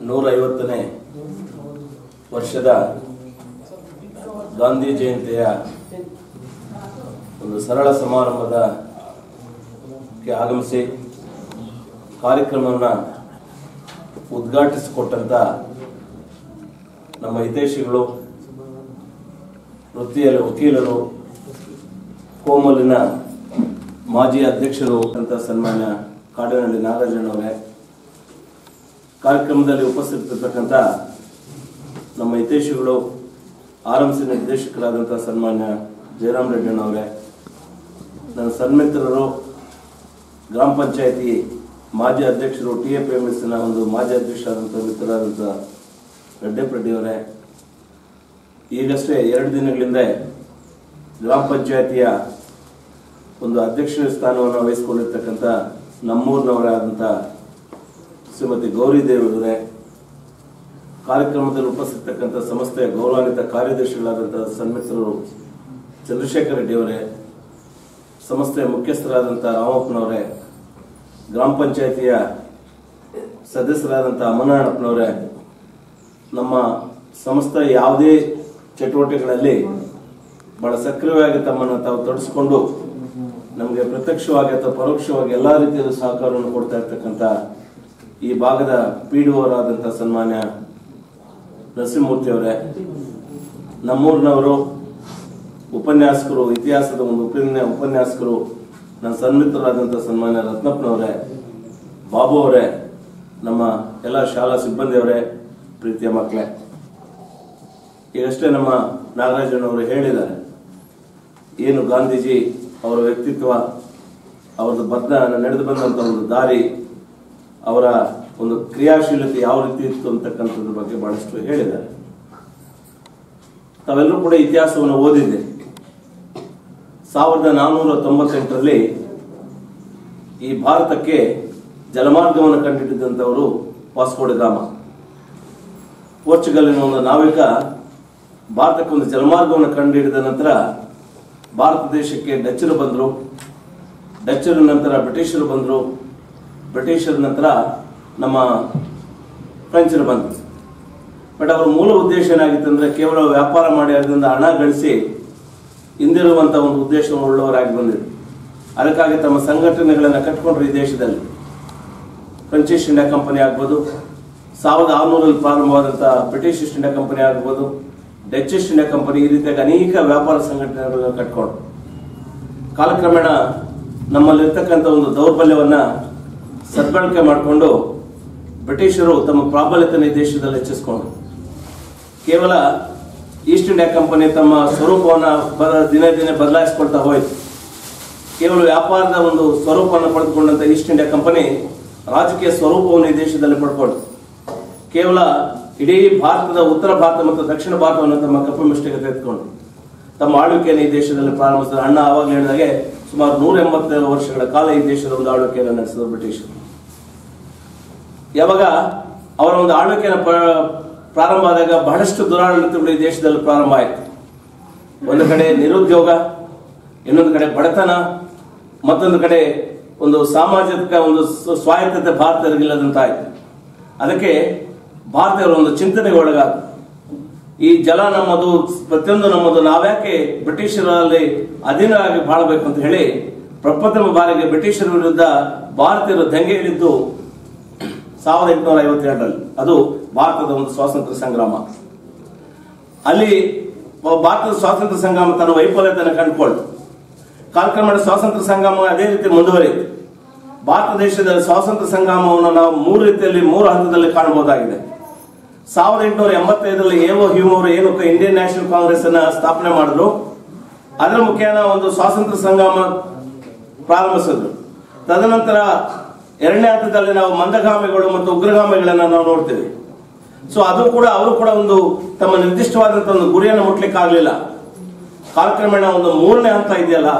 150ನೇ ವರ್ಷದ ಗಾಂಧಿ ಜಯಂತಿಯ ಒಂದು ಸರಳ ಸಮಾರಂಭಕ್ಕೆ ಆಗಮಿಸಿ ಕಾರ್ಯಕ್ರಮವನ್ನು ಉದ್ಘಾಟಿಸಿಕೊಟ್ಟಂತ ನಮ್ಮ ಹಿತೈಷಿಗಳು, ವೃತ್ತಿಯಲ್ಲಿ ವಕೀಲರು, ಕೋಮಲಿನ ಮಾಜಿ ಅಧ್ಯಕ್ಷರು ಅಂತ ಸನ್ಮಾನ್ಯ ಕಾಡನಹಳ್ಳಿ ನಾಗರಾಜಣ್ಣವರೇ, ಕಾರ್ಯಕ್ರಮದಲ್ಲಿ ಉಪಸ್ಥಿತರಿರ್ತಕ್ಕಂಥ ನಮ್ಮ ಹಿತೈಷಿಗಳು, ಆರ್ಎಂಸಿ ನಿರ್ದೇಶಕರಾದಂಥ ಸನ್ಮಾನ್ಯ ಜಯರಾಮ್ ರೆಡ್ಡಿಣ್ಣವರೇ, ನನ್ನ ಸನ್ಮಿತ್ರರು, ಗ್ರಾಮ ಪಂಚಾಯತಿ ಮಾಜಿ ಅಧ್ಯಕ್ಷರು, TAPMSನ ಒಂದು ಮಾಜಿ ಅಧ್ಯಕ್ಷರಾದಂಥ ಮಿತ್ರರಾದಂಥ ರೆಡ್ಡಿಯವರೇ, ಈಗಷ್ಟೇ 2 ದಿನಗಳಿಂದ ಗ್ರಾಮ ಪಂಚಾಯತಿಯ ಒಂದು ಅಧ್ಯಕ್ಷ ಸ್ಥಾನವನ್ನು ವಹಿಸಿಕೊಂಡಿರ್ತಕ್ಕಂಥ ನಮ್ಮೂರಿನವರಾದಂಥ ಶ್ರೀಮತಿ ಗೌರಿದೇವಿಯವರೇ, ಕಾರ್ಯಕ್ರಮದಲ್ಲಿ ಉಪಸ್ಥಿತಕ್ಕಂಥ ಸಂಸ್ಥೆಯ ಗೌರವಾನ್ವಿತ ಕಾರ್ಯದರ್ಶಿಗಳಾದಂಥ ಸನ್ಮಿತ್ರರು ಚಂದ್ರಶೇಖರ್ ರೆಡ್ಡಿಯವರೇ, ಸಂಸ್ಥೆಯ ಮುಖ್ಯಸ್ಥರಾದಂಥ ರಾಮಪ್ಪನವರೇ, ಗ್ರಾಮ ಪಂಚಾಯತಿಯ ಸದಸ್ಯರಾದಂಥ ಅಮ್ಮನಪ್ಪನವರೇ, ನಮ್ಮ ಸಂಸ್ಥೆಯ ಯಾವುದೇ ಚಟುವಟಿಕೆಗಳಲ್ಲಿ ಬಹಳ ಸಕ್ರಿಯವಾಗಿ ತಮ್ಮನ್ನು ತಾವು ತೊಡಗಿಸಿಕೊಂಡು ನಮಗೆ ಪ್ರತ್ಯಕ್ಷವಾಗಿ ಅಥವಾ ಪರೋಕ್ಷವಾಗಿ ಎಲ್ಲ ರೀತಿಯ ಸಹಕಾರವನ್ನು ಕೊಡ್ತಾ ಇರ್ತಕ್ಕಂಥ ಈ ಭಾಗದ PDOರಾದಂಥ ಸನ್ಮಾನ್ಯ ನರಸಿಂಹಮೂರ್ತಿಯವರೇ, ನಮ್ಮೂರಿನವರು, ಉಪನ್ಯಾಸಕರು, ಇತಿಹಾಸದ ಒಂದು ಉಪನ್ಯಾಸಕರು, ನನ್ನ ಸನ್ಮಿತ್ರರಾದಂಥ ಸನ್ಮಾನ್ಯ ರತ್ನಪ್ಪನವರೇ, ಬಾಬು ಅವರೇ, ನಮ್ಮ ಎಲ್ಲ ಶಾಲಾ ಸಿಬ್ಬಂದಿಯವರೇ, ಪ್ರೀತಿಯ ಮಕ್ಕಳೇ, ಈಗಷ್ಟೇ ನಮ್ಮ ನಾಗರಾಜಣ್ಣವರು ಹೇಳಿದ್ದಾರೆ ಏನು ಗಾಂಧೀಜಿ ಅವರ ವ್ಯಕ್ತಿತ್ವ, ಅವರದ್ದು ನಡೆದು ಬಂದಂಥ ಒಂದು ದಾರಿ, ಅವರ ಒಂದು ಕ್ರಿಯಾಶೀಲತೆ ಯಾವ ರೀತಿ ಇತ್ತು ಅಂತಕ್ಕಂಥದ್ರ ಬಗ್ಗೆ ಬಹಳಷ್ಟು ಹೇಳಿದ್ದಾರೆ. ತಾವೆಲ್ಲರೂ ಕೂಡ ಇತಿಹಾಸವನ್ನು ಓದಿದೆ. 1498ರಲ್ಲಿ ಈ ಭಾರತಕ್ಕೆ ಜಲಮಾರ್ಗವನ್ನು ಕಂಡುಹಿಡಿದಂಥವರು ವಾಸ್ಕೋ ಡ ಗಾಮ. ಪೋರ್ಚುಗಲಿನ ಒಂದು ನಾವಿಕ ಭಾರತಕ್ಕೆ ಒಂದು ಜಲಮಾರ್ಗವನ್ನು ಕಂಡುಹಿಡಿದ ನಂತರ ಭಾರತ ದೇಶಕ್ಕೆ ಡಚ್ಚರು ಬಂದರು, ಡಚ್ಚರ ನಂತರ ಬ್ರಿಟಿಷರು ಬಂದರು, ಬ್ರಿಟಿಷರ ನಂತರ ನಮ್ಮ ಫ್ರೆಂಚರು ಬಂದರು. ಬಟ್ ಅವರ ಮೂಲ ಉದ್ದೇಶ ಏನಾಗಿತ್ತು ಅಂದರೆ ಕೇವಲ ವ್ಯಾಪಾರ ಮಾಡಿ ಅದರಿಂದ ಹಣ ಗಳಿಸಿ ಹಿಂದಿರುವಂಥ ಒಂದು ಉದ್ದೇಶವುಳ್ಳವರಾಗಿ ಬಂದಿದ್ರು. ಅದಕ್ಕಾಗಿ ತಮ್ಮ ಸಂಘಟನೆಗಳನ್ನು ಕಟ್ಕೊಂಡ್ರು. ಈ ದೇಶದಲ್ಲಿ ಫ್ರೆಂಚ್ ಈಸ್ಟ್ ಇಂಡಿಯಾ ಕಂಪನಿ ಆಗ್ಬೋದು, 1600ರಲ್ಲಿ ಪ್ರಾರಂಭವಾದಂಥ ಬ್ರಿಟಿಷ್ ಈಸ್ಟ್ ಇಂಡಿಯಾ ಕಂಪನಿ ಆಗ್ಬೋದು, ಡಚ್ ಈಸ್ಟ್ ಇಂಡಿಯಾ ಕಂಪನಿ, ಈ ರೀತಿಯಾಗಿ ಅನೇಕ ವ್ಯಾಪಾರ ಸಂಘಟನೆಗಳನ್ನು ಕಟ್ಕೊಂಡು ಕಾಲಕ್ರಮೇಣ ನಮ್ಮಲ್ಲಿರ್ತಕ್ಕಂಥ ಒಂದು ದೌರ್ಬಲ್ಯವನ್ನು ಸದ್ಬಳಕೆ ಮಾಡಿಕೊಂಡು ಬ್ರಿಟಿಷರು ತಮ್ಮ ಪ್ರಾಬಲ್ಯತೆಯನ್ನು ಈ ದೇಶದಲ್ಲಿ ಹೆಚ್ಚಿಸಿಕೊಂಡ್ರು. ಕೇವಲ ಈಸ್ಟ್ ಇಂಡಿಯಾ ಕಂಪನಿ ತಮ್ಮ ಸ್ವರೂಪವನ್ನು ದಿನೇ ದಿನೇ ಬದಲಾಯಿಸಿಕೊಳ್ತಾ ಹೋಯಿತು. ಕೇವಲ ವ್ಯಾಪಾರದ ಒಂದು ಸ್ವರೂಪವನ್ನು ಪಡೆದುಕೊಂಡಂಥ ಈಸ್ಟ್ ಇಂಡಿಯಾ ಕಂಪನಿ ರಾಜಕೀಯ ಸ್ವರೂಪವನ್ನು ಈ ದೇಶದಲ್ಲಿ ಪಡ್ಕೊಂಡು ಕೇವಲ ಇಡೀ ಭಾರತದ ಉತ್ತರ ಭಾರತ ಮತ್ತು ದಕ್ಷಿಣ ಭಾರತವನ್ನು ತಮ್ಮ ಕಪ್ಪುಮುಷ್ಟಿಗೆ ತೆಗೆದುಕೊಂಡು ತಮ್ಮ ಆಳ್ವಿಕೆಯನ್ನು ಈ ದೇಶದಲ್ಲಿ ಪ್ರಾರಂಭಿಸಿದ. ಅಣ್ಣ ಆವಾಗಲೇ ಹೇಳಿದಾಗೆ ಸುಮಾರು 180 ವರ್ಷಗಳ ಕಾಲ ಈ ದೇಶದ ಒಂದು ಆಳ್ವಿಕೆಯನ್ನು ನಡೆಸಿದರು ಬ್ರಿಟಿಷರು. ಯಾವಾಗ ಅವರ ಒಂದು ಆಳ್ವಿಕೆಯನ್ನು ಪ್ರಾರಂಭ ಆದಾಗ ಬಹಳಷ್ಟು ದುರಾಡಳಿತಗಳು ಈ ದೇಶದಲ್ಲಿ ಪ್ರಾರಂಭ ಆಯಿತು. ಒಂದು ಕಡೆ ನಿರುದ್ಯೋಗ, ಇನ್ನೊಂದು ಕಡೆ ಬಡತನ, ಮತ್ತೊಂದು ಕಡೆ ಒಂದು ಸಾಮಾಜಿಕ ಒಂದು ಸ್ವಾಯತ್ತತೆ ಭಾರತದಲ್ಲಿಲ್ಲದಂತಾಯಿತು. ಅದಕ್ಕೆ ಭಾರತೀಯರು ಒಂದು ಚಿಂತನೆಗೆ ಒಳಗಾದ ಈ ಜಲ ನಮ್ಮದು, ಪ್ರತಿಯೊಂದು ನಮ್ಮದು, ನಾವ್ಯಾಕೆ ಬ್ರಿಟಿಷರಲ್ಲಿ ಅಧೀನರಾಗಿ ಬಾಳಬೇಕು ಅಂತ ಹೇಳಿ ಪ್ರಪ್ರಥಮ ಬಾರಿಗೆ ಬ್ರಿಟಿಷರ ವಿರುದ್ಧ ಭಾರತೀಯರು ದಂಗೆ ಹಿಡಿದ್ದು 1852ರಲ್ಲಿ. ಅದು ಭಾರತದ ಒಂದು ಸ್ವಾತಂತ್ರ್ಯ ಸಂಗ್ರಾಮ. ಅಲ್ಲಿ ಭಾರತದ ಸ್ವಾತಂತ್ರ್ಯ ಸಂಗ್ರಾಮ ತನ್ನ ವೈಫಲ್ಯತೆಯನ್ನು ಕಂಡುಕೊಂಡು ಕಾಲಕ್ರಮೇಣ ಸ್ವಾತಂತ್ರ್ಯ ಸಂಗ್ರಾಮ ಅದೇ ರೀತಿ ಮುಂದುವರಿಯಿತು. ಭಾರತ ದೇಶದಲ್ಲಿ ಸ್ವಾತಂತ್ರ್ಯ ಸಂಗ್ರಾಮವನ್ನು ನಾವು 3 ಹಂತದಲ್ಲಿ ಕಾಣಬಹುದಾಗಿದೆ. 1885ರಲ್ಲಿ ಎ.ಓ. ಹ್ಯೂಮ್ ಅವರು ಏನು ಇಂಡಿಯನ್ ನ್ಯಾಷನಲ್ ಕಾಂಗ್ರೆಸ್ ಅನ್ನ ಸ್ಥಾಪನೆ ಮಾಡಿದ್ರು, ಅದರ ಮುಖೇನ ಒಂದು ಸ್ವಾತಂತ್ರ್ಯ ಸಂಗ್ರಾಮ ಪ್ರಾರಂಭಿಸಿದ್ರು. ತದನಂತರ 2ನೇ ಹಂತದಲ್ಲಿ ನಾವು ಮಂದಗಾಮಿಗಳು ಮತ್ತು ಉಗ್ರಗಾಮಿಗಳನ್ನ ನಾವು ನೋಡ್ತೇವೆ. ಸೊ ಅದು ಕೂಡ ಅವರು ಕೂಡ ಒಂದು ತಮ್ಮ ನಿರ್ದಿಷ್ಟವಾದಂತ ಒಂದು ಗುರಿಯನ್ನು ಮುಟ್ಲಿಕ್ಕೆ ಆಗಲಿಲ್ಲ. ಕಾಲಕ್ರಮೇಣ ಒಂದು 3ನೇ ಹಂತ ಇದೆಯಲ್ಲ,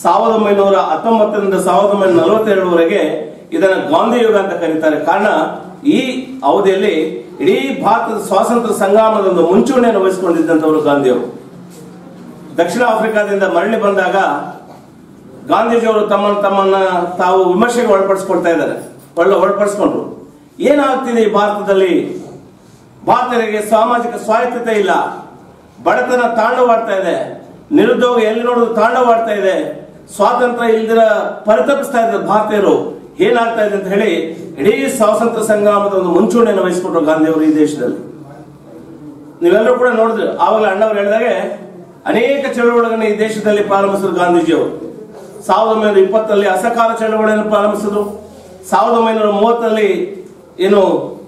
1919ರಿಂದ 1942ವರೆಗೆ ಇದನ್ನ ಗಾಂಧಿ ಯುಗ ಅಂತ ಕರೀತಾರೆ. ಕಾರಣ ಈ ಅವಧಿಯಲ್ಲಿ ಇಡೀ ಭಾರತದ ಸ್ವಾತಂತ್ರ್ಯ ಸಂಗ್ರಾಮದ ಒಂದು ಮುಂಚೂಣಿಯನ್ನು ವಹಿಸಿಕೊಂಡಿದ್ದಂಥವರು ಗಾಂಧಿಯವರು. ದಕ್ಷಿಣ ಆಫ್ರಿಕಾದಿಂದ ಮರಳಿ ಬಂದಾಗ ಗಾಂಧೀಜಿಯವರು ತಮ್ಮನ್ನ ತಾವು ವಿಮರ್ಶೆಗೆ ಒಳಪಡಿಸ್ಕೊಳ್ತಾ ಇದ್ದಾರೆ, ಒಳಪಡಿಸ್ಕೊಂಡ್ರು. ಏನಾಗ್ತಿದೆ ಈ ಭಾರತದಲ್ಲಿ ಭಾರತೀಯರಿಗೆ ಸಾಮಾಜಿಕ ಸ್ವಾಯತ್ತತೆ ಇಲ್ಲ, ಬಡತನ ತಾಂಡವಾಡ್ತಾ ಇದೆ, ನಿರುದ್ಯೋಗ ಎಲ್ಲಿ ನೋಡೋದು ತಾಂಡವಾಡ್ತಾ ಇದೆ, ಸ್ವಾತಂತ್ರ್ಯ ಇಲ್ದಿರ ಪರಿತಪಿಸ್ತಾ ಇದ್ದಾರೆ ಭಾರತೀಯರು. ಏನಾಗ್ತಾ ಇದೆ ಅಂತ ಹೇಳಿ ಇಡೀ ಸ್ವಾತಂತ್ರ್ಯ ಸಂಗ್ರಾಮದ ಒಂದು ಮುಂಚೂಣಿಯನ್ನು ವಹಿಸಿಕೊಟ್ರು ಗಾಂಧಿಯವರು ಈ ದೇಶದಲ್ಲಿ. ನೀವೆಲ್ಲರೂ ಕೂಡ ನೋಡಿದ್ರು, ಆವಾಗಲೇ ಅಣ್ಣವ್ರು ಹೇಳಿದಾಗೆ ಅನೇಕ ಚಳವಳಿಗಳನ್ನು ಈ ದೇಶದಲ್ಲಿ ಪ್ರಾರಂಭಿಸಿದ್ರು ಗಾಂಧೀಜಿಯವರು. 1920 ಅಸಹಕಾರ ಚಳವಳಿಯನ್ನು ಪ್ರಾರಂಭಿಸಿದ್ರು. 1930 ಏನು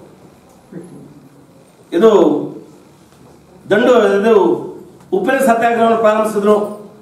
ಇದು ಉಪ್ಪಿನ ಸತ್ಯಾಗ್ರಹವನ್ನು ಪ್ರಾರಂಭಿಸಿದ್ರು.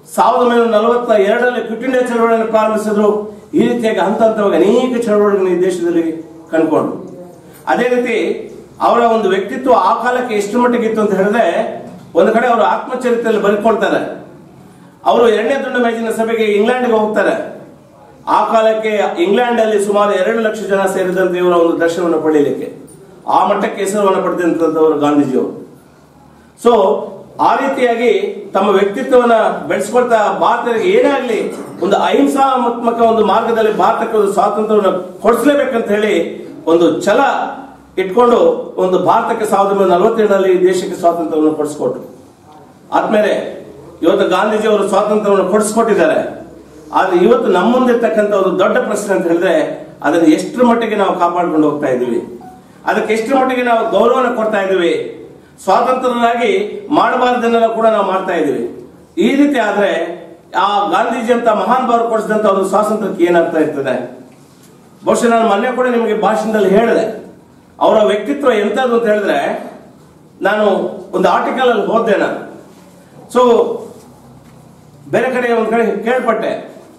1942 ಕ್ವಿಟ್ ಇಂಡಿಯಾ ಚಳವಳಿಯನ್ನು ಪ್ರಾರಂಭಿಸಿದ್ರು. ಈ ರೀತಿಯಾಗಿ ಹಂತ ಹಂತವಾಗಿ ಅನೇಕ ಚಳವಳಿಗಳನ್ನು ಈ ದೇಶದಲ್ಲಿ ಕಂಡುಕೊಂಡ್ರು. ಅದೇ ರೀತಿ ಅವರ ಒಂದು ವ್ಯಕ್ತಿತ್ವ ಆ ಕಾಲಕ್ಕೆ ಎಷ್ಟು ಮಟ್ಟಿಗೆ ಇತ್ತು ಅಂತ ಹೇಳಿದ್ರೆ, ಒಂದು ಕಡೆ ಅವರು ಆತ್ಮಚರಿತ್ರೆಯಲ್ಲಿ ಬರೆದುಕೊಳ್ತಾರೆ. ಅವರು 2ನೇ ದುಂಡು ಮೇಜಿನ ಸಭೆಗೆ ಇಂಗ್ಲೆಂಡ್ಗೆ ಹೋಗ್ತಾರೆ. ಆ ಕಾಲಕ್ಕೆ ಇಂಗ್ಲೆಂಡ್ ಅಲ್ಲಿ ಸುಮಾರು 2 ಲಕ್ಷ ಜನ ಸೇರಿದಂತೆ ಇವರ ಒಂದು ದರ್ಶನವನ್ನು ಪಡೆಯಲಿಕ್ಕೆ ಆ ಮಟ್ಟಕ್ಕೆ ಹೆಸರನ್ನು ಪಡೆದಂತವರು ಗಾಂಧೀಜಿಯವರು. ಸೊ ಆ ರೀತಿಯಾಗಿ ತಮ್ಮ ವ್ಯಕ್ತಿತ್ವವನ್ನ ಬೆಳೆಸ್ಕೊಳ್ತಾ ಭಾರತೀಯರಿಗೆ ಏನಾಗ್ಲಿ ಒಂದು ಅಹಿಂಸಾತ್ಮಕ ಒಂದು ಮಾರ್ಗದಲ್ಲಿ ಭಾರತಕ್ಕೆ ಒಂದು ಸ್ವಾತಂತ್ರ್ಯವನ್ನು ಕೊಡಿಸಲೇಬೇಕಂತ ಹೇಳಿ ಒಂದು ಛಲ ಇಟ್ಕೊಂಡು ಒಂದು ಭಾರತಕ್ಕೆ 1947 ಈ ದೇಶಕ್ಕೆ ಸ್ವಾತಂತ್ರ್ಯವನ್ನು ಕೊಡಿಸ್ಕೊಟ್ರು. ಆದ್ಮೇಲೆ ಇವತ್ತು ಗಾಂಧೀಜಿಯವರು ಸ್ವಾತಂತ್ರ್ಯವನ್ನು ಕೊಡಿಸ್ಕೊಟ್ಟಿದ್ದಾರೆ. ಆದ್ರೆ ಇವತ್ತು ನಮ್ಮ ಮುಂದಿರ್ತಕ್ಕಂಥ ಒಂದು ದೊಡ್ಡ ಪ್ರಶ್ನೆ ಅಂತ ಹೇಳಿದ್ರೆ, ಅದನ್ನು ಎಷ್ಟರ ಮಟ್ಟಿಗೆ ನಾವು ಕಾಪಾಡ್ಕೊಂಡು ಹೋಗ್ತಾ ಇದ್ದೀವಿ, ಅದಕ್ಕೆ ಎಷ್ಟರ ಮಟ್ಟಿಗೆ ನಾವು ಗೌರವನ ಕೊಡ್ತಾ ಇದ್ದೀವಿ, ಸ್ವಾತಂತ್ರ್ಯರಾಗಿ ಮಾಡಬಾರ್ದನ್ನೆಲ್ಲ ಕೂಡ ನಾವು ಮಾಡ್ತಾ ಇದ್ದೀವಿ. ಈ ರೀತಿ ಆದ್ರೆ ಆ ಗಾಂಧೀಜಿ ಅಂತ ಮಹಾನ್ ಭಾವರು ಕೊಡಿಸಿದಂತ ಒಂದು ಸ್ವಾತಂತ್ರ್ಯಕ್ಕೆ ಏನಾಗ್ತಾ ಇರ್ತದೆ? ಬಹುಶಃ ನಾನು ಮೊನ್ನೆ ಕೂಡ ನಿಮಗೆ ಭಾಷಣದಲ್ಲಿ ಹೇಳಿದೆ, ಅವರ ವ್ಯಕ್ತಿತ್ವ ಎಂತದ್ದು ಅಂತ ಹೇಳಿದ್ರೆ, ನಾನು ಒಂದು ಆರ್ಟಿಕಲ್ ಅಲ್ಲಿ ಓದ್ದೆ. ನಾನು ಸೊ ಬೇರೆ ಕಡೆ ಒಂದ್ ಕಡೆ ಕೇಳ್ಪಟ್ಟೆ,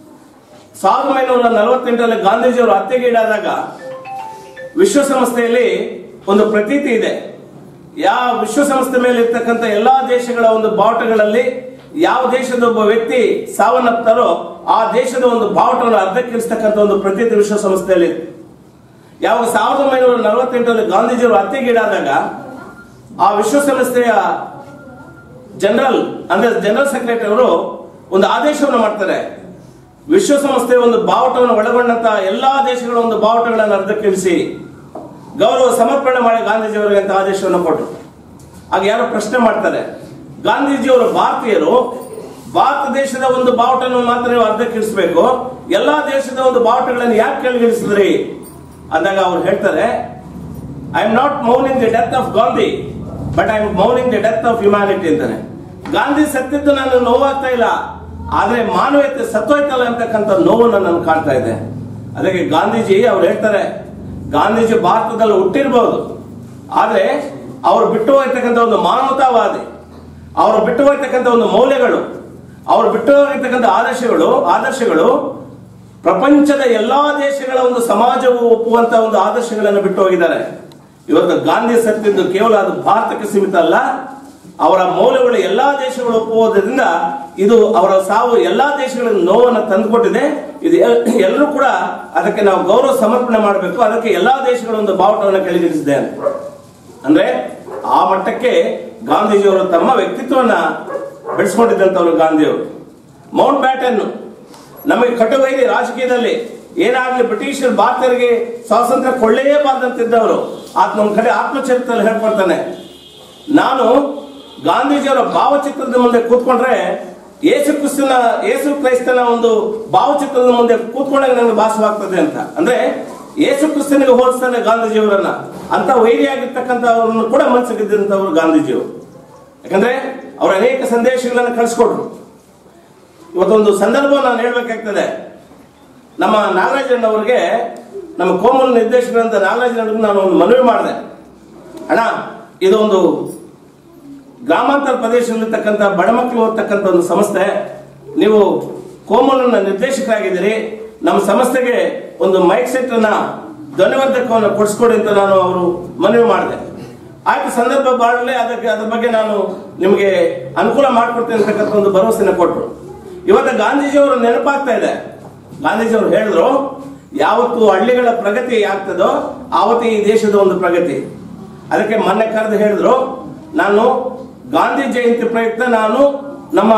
1948 ಗಾಂಧೀಜಿಯವರು ಹತ್ಯೆಗೀಡಾದಾಗ ವಿಶ್ವಸಂಸ್ಥೆಯಲ್ಲಿ ಒಂದು ಪ್ರತೀತಿ ಇದೆ. ಯಾವ ವಿಶ್ವಸಂಸ್ಥೆ ಮೇಲೆ ಇರ್ತಕ್ಕಂಥ ಎಲ್ಲಾ ದೇಶಗಳ ಒಂದು ಬಾವುಟಗಳಲ್ಲಿ ಯಾವ ದೇಶದ ಒಬ್ಬ ವ್ಯಕ್ತಿ ಸಾವನ್ನಪ್ತಾರೋ ಆ ದೇಶದ ಒಂದು ಬಾವುಟವನ್ನು ಅರ್ಧಕ್ಕಿಳಿಸ್ತಕ್ಕಂಥ ಒಂದು ಪ್ರತೀತಿ ವಿಶ್ವಸಂಸ್ಥೆಯಲ್ಲಿ. ಯಾವಾಗ 1948 ಗಾಂಧೀಜಿಯವರು ಹತ್ಯೆಗೀಡಾದಾಗ ಆ ವಿಶ್ವಸಂಸ್ಥೆಯ ಜನರಲ್ ಸೆಕ್ರೆಟರಿ ಅವರು ಒಂದು ಆದೇಶವನ್ನು ಮಾಡ್ತಾರೆ. ವಿಶ್ವಸಂಸ್ಥೆಯ ಒಂದು ಬಾವುಟವನ್ನು ಒಳಗೊಂಡಂತ ಎಲ್ಲಾ ದೇಶಗಳ ಒಂದು ಬಾವುಟಗಳನ್ನು ಅರ್ಧಕ್ಕಿಳಿಸಿ ಗೌರವ ಸಮರ್ಪಣೆ ಮಾಡಿ ಗಾಂಧೀಜಿಯವರಿಗೆ ಅಂತ ಆದೇಶವನ್ನು ಕೊಟ್ಟರು. ಆಗ ಯಾರೋ ಪ್ರಶ್ನೆ ಮಾಡ್ತಾರೆ, ಗಾಂಧೀಜಿಯವರು ಭಾರತೀಯರು, ಭಾರತ ದೇಶದ ಒಂದು ಬಾವುಟವನ್ನು ಮಾತ್ರ ನೀವು ಅರ್ಧಕ್ಕಿಳಿಸಬೇಕು, ಎಲ್ಲಾ ದೇಶದ ಒಂದು ಬಾವುಟಗಳನ್ನು ಯಾಕೆ ಕೆಳಗಿಳಿಸಿದ್ರಿ ಅಂದಾಗ ಅವ್ರು ಹೇಳ್ತಾರೆ, I am not mourning the death of Gandhi but I am mourning the death of humanity ಅಂತಾನೆ. ಗಾಂಧಿ ಸತ್ತಿದ್ದು ನಾನು ನೋವಾಗ್ತಾ ಇಲ್ಲ, ಆದ್ರೆ ಮಾನವೀಯತೆ ಸತ್ತೋಯ್ತಲ್ಲ ಅಂತಕ್ಕಂಥ ನೋವು ನನ್ನನ್ನು ಕಾಡ್ತಾ ಇದೆ. ಅದಕ್ಕೆ ಗಾಂಧೀಜಿ ಅವ್ರು ಹೇಳ್ತಾರೆ, ಗಾಂಧೀಜಿ ಭಾರತದಲ್ಲಿ ಹುಟ್ಟಿರ್ಬಹುದು, ಆದ್ರೆ ಅವರು ಬಿಟ್ಟು ಹೋಗ್ತಕ್ಕಂಥ ಒಂದು ಮಾನವತಾವಾದಿ, ಅವರು ಬಿಟ್ಟು ಹೋಗ್ತಕ್ಕಂಥ ಒಂದು ಮೌಲ್ಯಗಳು, ಅವರು ಬಿಟ್ಟು ಹೋಗಿರ್ತಕ್ಕಂಥ ಆದರ್ಶಗಳು ಪ್ರಪಂಚದ ಎಲ್ಲಾ ದೇಶಗಳ ಒಂದು ಸಮಾಜವು ಒಪ್ಪುವಂತ ಒಂದು ಆದರ್ಶಗಳನ್ನು ಬಿಟ್ಟು ಹೋಗಿದ್ದಾರೆ. ಇವತ್ತು ಗಾಂಧಿ ಸತ್ತಿದ್ದು ಕೇವಲ ಅದು ಭಾರತಕ್ಕೆ ಸೀಮಿತ ಅಲ್ಲ, ಅವರ ಮೌಲ್ಯಗಳು ಎಲ್ಲಾ ದೇಶಗಳು ಒಪ್ಪುವುದರಿಂದ ಇದು ಅವರ ಸಾವು ಎಲ್ಲಾ ದೇಶಗಳಿಗೆ ನೋವನ್ನು ತಂದುಕೊಟ್ಟಿದೆ. ಇದು ಎಲ್ಲರೂ ಕೂಡ ಅದಕ್ಕೆ ನಾವು ಗೌರವ ಸಮರ್ಪಣೆ ಮಾಡಬೇಕು. ಅದಕ್ಕೆ ಎಲ್ಲಾ ದೇಶಗಳ ಒಂದು ಬಾವುಟವನ್ನು ಕೆಳಗಿಳಿಸಿದೆ ಅಂದ್ರೆ ಆ ಮಟ್ಟಕ್ಕೆ ಗಾಂಧೀಜಿಯವರು ತಮ್ಮ ವ್ಯಕ್ತಿತ್ವವನ್ನ ಬೆಳೆಸ್ಕೊಂಡಿದ್ದಂತವರು ಗಾಂಧಿಯವರು. ಮೌಂಟ್ ಬ್ಯಾಟನ್ ನಮಗೆ ಕಟುವೈರಿ ರಾಜಕೀಯದಲ್ಲಿ ಏನಾಗ್ಲಿ ಬ್ರಿಟಿಷರು ಭಾರತೀಯರಿಗೆ ಸ್ವಾತಂತ್ರ್ಯ ಕೊಳ್ಳೇಬಾರ್ದಂತಿದ್ದವರು ಒಂದು ಕಡೆ ಆತ್ಮಚರಿತ್ರೆಯಲ್ಲಿ ಹೇಳ್ಕೊಳ್ತಾನೆ, ನಾನು ಗಾಂಧೀಜಿಯವರ ಭಾವಚಿತ್ರದ ಮುಂದೆ ಕೂತ್ಕೊಂಡ್ರೆ ಯೇಸು ಕ್ರೈಸ್ತನ ಒಂದು ಭಾವಚಿತ್ರದ ಮುಂದೆ ಕೂತ್ಕೊಂಡಾಗ ನನಗೆ ಭಾಸವಾಗ್ತದೆ ಅಂತ. ಅಂದ್ರೆ ಯೇಸು ಕ್ರಿಸ್ತನಿಗೆ ಹೋಲಿಸ್ತಾನೆ ಗಾಂಧೀಜಿಯವರನ್ನ. ಅಂತ ವೈರಿಯಾಗಿರ್ತಕ್ಕಂಥವ್ರನ್ನು ಕೂಡ ಮನಸ್ಸಿಗಿದ್ದಂಥವ್ರು ಗಾಂಧೀಜಿಯವರು. ಯಾಕಂದ್ರೆ ಅವರು ಅನೇಕ ಸಂದೇಶಗಳನ್ನು ಕಳಿಸ್ಕೊಟ್ರು. ಇವತ್ತೊಂದು ಸಂದರ್ಭ ನಾನು ಹೇಳ್ಬೇಕಾಗ್ತದೆ. ನಮ್ಮ ನಾಗರಾಜಣ್ಣವ್ರಿಗೆ, ನಮ್ಮ ಕೋಮಲ್ ನಿರ್ದೇಶಕರಂತ ನಾಗರಾಜಣ್ಣವ್ರಿಗೆ ನಾನು ಒಂದು ಮನವಿ ಮಾಡಿದೆ, ಅಣ್ಣ ಇದೊಂದು ಗ್ರಾಮಾಂತರ ಪ್ರದೇಶದಲ್ಲಿರ್ತಕ್ಕಂಥ ಬಡ ಮಕ್ಕಳು ಓದ್ತಕ್ಕಂಥ ಒಂದು ಸಂಸ್ಥೆ, ನೀವು ಕೋಮಲನ ನಿರ್ದೇಶಕರಾಗಿದ್ದೀರಿ, ನಮ್ಮ ಸಂಸ್ಥೆಗೆ ಒಂದು ಮೈಕ್ ಸೆಟ್ ಅನ್ನ ಧ್ವನಿವರ್ಧಕವನ್ನು ಕೊಡಿಸ್ಕೊಡಿ ಅಂತ ನಾನು ಅವರು ಮನವಿ ಮಾಡಿದೆ. ಆಯ್ತು, ಸಂದರ್ಭ ಬಾಳಲೆ ಅದ್ರ ಬಗ್ಗೆ ನಾನು ನಿಮಗೆ ಅನುಕೂಲ ಮಾಡಿಕೊಡ್ತೇನೆ ಅಂತಕ್ಕಂಥ ಒಂದು ಭರವಸೆನ ಕೊಟ್ಟರು. ಇವತ್ತು ಗಾಂಧೀಜಿಯವರು ನೆನಪಾಗ್ತಾ ಇದೆ. ಗಾಂಧೀಜಿಯವರು ಹೇಳಿದ್ರು, ಯಾವತ್ತು ಹಳ್ಳಿಗಳ ಪ್ರಗತಿ ಆಗ್ತದೋ ಆವತ್ತು ಈ ದೇಶದ ಒಂದು ಪ್ರಗತಿ. ಅದಕ್ಕೆ ಮೊನ್ನೆ ಕರೆದು ಹೇಳಿದ್ರು, ನಾನು ಗಾಂಧಿ ಜಯಂತಿ ಪ್ರಯುಕ್ತ ನಾನು ನಮ್ಮ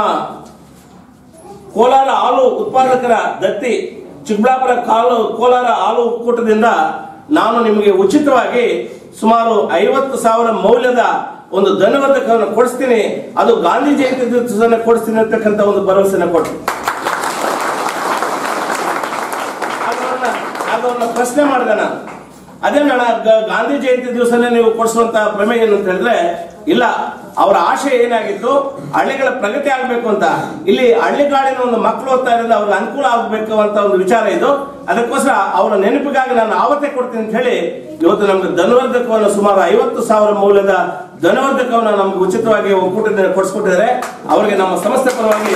ಕೋಲಾರ ಹಾಲು ಉತ್ಪಾದಕರ ದತ್ತಿ ಚಿಕ್ಕಬಳ್ಳಾಪುರ ಕೋಲಾರ ಹಾಲು ಒಕ್ಕೂಟದಿಂದ ನಾನು ನಿಮಗೆ ಉಚಿತವಾಗಿ ಸುಮಾರು 50,000 ಮೌಲ್ಯದ ಒಂದು ಧನವರ್ಧಕವನ್ನು ಕೊಡಿಸ್ತೀನಿ, ಅದು ಗಾಂಧಿ ಜಯಂತಿ ದಿವಸ ಕೊಡಿಸ್ತೀನಿ ಅಂತಕ್ಕಂಥ ಒಂದು ಭರವಸೆನ ಕೊಟ್ಟು ಅದನ್ನ ಪ್ರಶ್ನೆ ಮಾಡಿದೆ ನಾನು. ಅದೇ ಗಾಂಧಿ ಜಯಂತಿ ದಿವಸನೇ ನೀವು ಕೊಡಿಸುವಂತ ಪ್ರಮೇಯ ಏನು ಅಂತ ಹೇಳಿದ್ರೆ, ಇಲ್ಲ, ಅವರ ಆಶಯ ಏನಾಗಿತ್ತು, ಹಳ್ಳಿಗಳ ಪ್ರಗತಿ ಆಗ್ಬೇಕು ಅಂತ. ಇಲ್ಲಿ ಹಳ್ಳಿಗಾಡಿನ ಒಂದು ಮಕ್ಕಳು ಓದ್ತಾ ಇರೋದು ಅವ್ರಿಗೆ ಅನುಕೂಲ ಆಗ್ಬೇಕು ಅಂತ ಒಂದು ವಿಚಾರ ಇದು. ಅದಕ್ಕೋಸ್ಕರ ಅವರ ನೆನಪಿಗಾಗಿ ನಾನು ಆವತ್ತೇ ಕೊಡ್ತೀನಿ ಅಂತ ಹೇಳಿ ಇವತ್ತು ನಮ್ಗೆ ಧನವರ್ಧಕವನ್ನು ಸುಮಾರು 50,000 ಮೌಲ್ಯದ ಧನವರ್ಧಕವನ್ನು ನಮ್ಗೆ ಉಚಿತವಾಗಿ ಒಕ್ಕೂಟದಿಂದ ಕೊಡಿಸ್ಕೊಟ್ಟಿದ್ದಾರೆ. ಅವರಿಗೆ ನಮ್ಮ ಸಂಸ್ಥೆ ಪರವಾಗಿ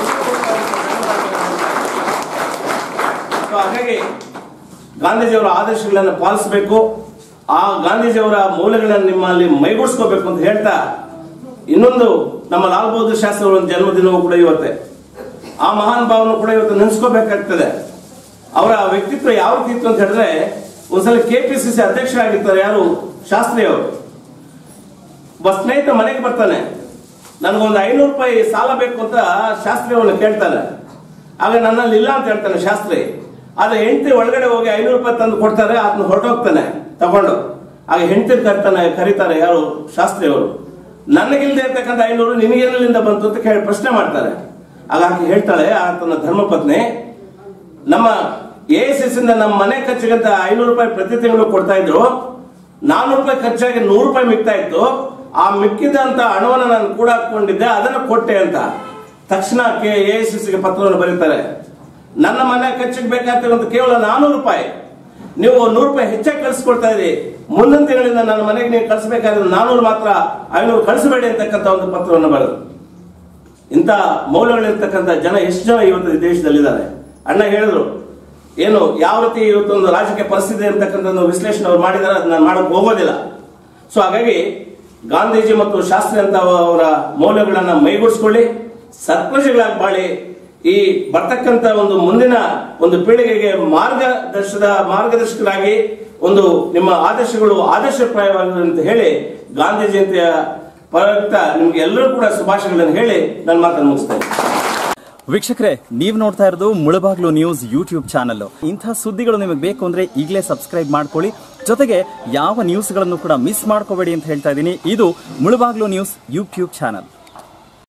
ಹಾಗಾಗಿ ಗಾಂಧೀಜಿಯವರ ಆದರ್ಶಗಳನ್ನು ಪಾಲಿಸಬೇಕು, ಆ ಗಾಂಧೀಜಿಯವರ ಮೌಲ್ಯಗಳನ್ನು ನಿಮ್ಮಲ್ಲಿ ಮೈಗೂಡಿಸ್ಕೋಬೇಕು ಅಂತ ಹೇಳ್ತಾ, ಇನ್ನೊಂದು ನಮ್ಮ ಲಾಲ್ ಬಹದ್ದೂರ್ ಶಾಸ್ತ್ರಿ ಅವರ ಜನ್ಮದಿನವೂ ಕೂಡ ಇವತ್ತೇ. ಆ ಮಹಾನ್ ಭಾವನು ಕೂಡ ಇವತ್ತು ನೆನೆಸ್ಕೋಬೇಕಾಗ್ತದೆ. ಅವರ ವ್ಯಕ್ತಿತ್ವ ಯಾವ ರೀತಿ ಇತ್ತು ಅಂತ ಹೇಳಿದ್ರೆ, ಒಂದ್ಸಲ KPCC ಅಧ್ಯಕ್ಷರಾಗಿರ್ತಾರೆ ಯಾರು, ಶಾಸ್ತ್ರಿ ಅವರು. ಒಬ್ಬ ಸ್ನೇಹಿತ ಮನೆಗೆ ಬರ್ತಾನೆ, ನನ್ಗೊಂದು 500 ರೂಪಾಯಿ ಸಾಲ ಬೇಕು ಅಂತ ಶಾಸ್ತ್ರಿ ಅವನ್ನ ಕೇಳ್ತಾನೆ. ಆಗ ನನ್ನಲ್ಲಿ ಇಲ್ಲ ಅಂತ ಹೇಳ್ತಾನೆ ಶಾಸ್ತ್ರಿ. ಆದ್ರೆ ಹೆಂಡತಿ ಒಳಗಡೆ ಹೋಗಿ 500 ರೂಪಾಯಿ ತಂದು ಕೊಡ್ತಾರೆ, ಅದನ್ನ ಹೊರಟೋಗ್ತಾನೆ ತಗೊಂಡು. ಆಗ ಹೆಂಡತಿ ಕರೀತಾರೆ ಯಾರು, ಶಾಸ್ತ್ರಿ ಅವರು. ನನಗಿಲ್ದೆ ಇರ್ತಕ್ಕಂಥ 500 ನಿನಗೇನಿಂದ ಬಂತು ಅಂತ ಪ್ರಶ್ನೆ ಮಾಡ್ತಾರೆ. ಆಗ ಆಕೆ ಹೇಳ್ತಾಳೆ, ಆತನ ಧರ್ಮಪತ್ನಿ, ನಮ್ಮ AICC ಇಂದ ನಮ್ಮ ಮನೆ ಖರ್ಚಿಗಂತ 500 ರೂಪಾಯಿ ಪ್ರತಿ ತಿಂಗಳು ಕೊಡ್ತಾ ಇದ್ರು, 400 ರೂಪಾಯಿ ಖರ್ಚಾಗಿ 100 ರೂಪಾಯಿ ಮಿಗ್ತಾ ಇತ್ತು. ಆ ಮಿಕ್ಕಿದಂತ ಹಣವನ್ನು ನಾನು ಕೂಡ ಹಾಕೊಂಡಿದ್ದೆ, ಅದನ್ನ ಕೊಟ್ಟೆ ಅಂತ. ತಕ್ಷಣ AICCಗೆ ಪತ್ರವನ್ನು ಬರೀತಾರೆ, ನನ್ನ ಮನೆ ಖರ್ಚಿಗೆ ಬೇಕಾಗ್ತಕ್ಕಂಥ ಕೇವಲ 400 ರೂಪಾಯಿ, ನೀವು 100 ರೂಪಾಯಿ ಹೆಚ್ಚಾಗಿ ಕಳಿಸ್ಕೊಡ್ತಾ ಇದ್ರಿ. ಮುಂದಿನ ತಿಂಗಳಿಂದ ನನ್ನ ಮನೆಗೆ ನೀವು ಕಳಿಸಬೇಕಾದ್ರೆ 400 ಮಾತ್ರ, 500 ಕಳಿಸಬೇಡಿ ಅಂತಕ್ಕಂಥ ಒಂದು ಪತ್ರವನ್ನು ಬರೆದು. ಇಂಥ ಮೌಲ್ಯಗಳಿರ್ತಕ್ಕಂಥ ಜನ ಎಷ್ಟು ಜನ ಇವತ್ತು ದೇಶದಲ್ಲಿದ್ದಾರೆ. ಅಣ್ಣ ಹೇಳಿದ್ರು, ಏನು ಯಾವ ರೀತಿ ಇವತ್ತೊಂದು ರಾಜಕೀಯ ಪರಿಸ್ಥಿತಿ ಅಂತಕ್ಕಂಥ ವಿಶ್ಲೇಷಣೆ ಅವ್ರು ಮಾಡಿದ್ದಾರೆ, ಅದು ನಾನು ಮಾಡಕ್ ಹೋಗೋದಿಲ್ಲ. ಸೊ ಹಾಗಾಗಿ ಗಾಂಧೀಜಿ ಮತ್ತು ಶಾಸ್ತ್ರಿ ಅಂತ ಅವರ ಮೌಲ್ಯಗಳನ್ನ ಮೈಗೂಡಿಸ್ಕೊಳ್ಳಿ, ಸತ್ಪ್ರಜೆಗಳಾಗಿ ಬಾಳಿ, ಈ ಬರ್ತಕ್ಕಂಥ ಒಂದು ಮುಂದಿನ ಒಂದು ಪೀಳಿಗೆಗೆ ಮಾರ್ಗದರ್ಶಕರಾಗಿ ಒಂದು ನಿಮ್ಮ ಆದರ್ಶಗಳು ಆದರ್ಶಪ್ರಾಯವಾಗಿದೆ ಅಂತ ಹೇಳಿ ಗಾಂಧಿ ಜಯಂತಿಯ ಪ್ರಯುಕ್ತ ನಿಮ್ಗೆ ಎಲ್ಲರೂ ಕೂಡ ಶುಭಾಶಯಗಳನ್ನು ಹೇಳಿ ನನ್ನ ಮಾತನ್ನು ಮುಗಿಸ್ತೇನೆ. ವೀಕ್ಷಕರೇ, ನೀವು ನೋಡ್ತಾ ಇರೋದು ಮುಳಬಾಗ್ಲು ನ್ಯೂಸ್ ಯೂಟ್ಯೂಬ್ ಚಾನಲ್. ಇಂಥ ಸುದ್ದಿಗಳು ನಿಮಗೆ ಬೇಕು ಅಂದ್ರೆ ಈಗಲೇ ಸಬ್ಸ್ಕ್ರೈಬ್ ಮಾಡ್ಕೊಳ್ಳಿ. ಜೊತೆಗೆ ಯಾವ ನ್ಯೂಸ್ಗಳನ್ನು ಕೂಡ ಮಿಸ್ ಮಾಡ್ಕೋಬೇಡಿ ಅಂತ ಹೇಳ್ತಾ ಇದ್ದೀನಿ. ಇದು ಮುಳಬಾಗ್ಲು ನ್ಯೂಸ್ ಯೂಟ್ಯೂಬ್ ಚಾನಲ್.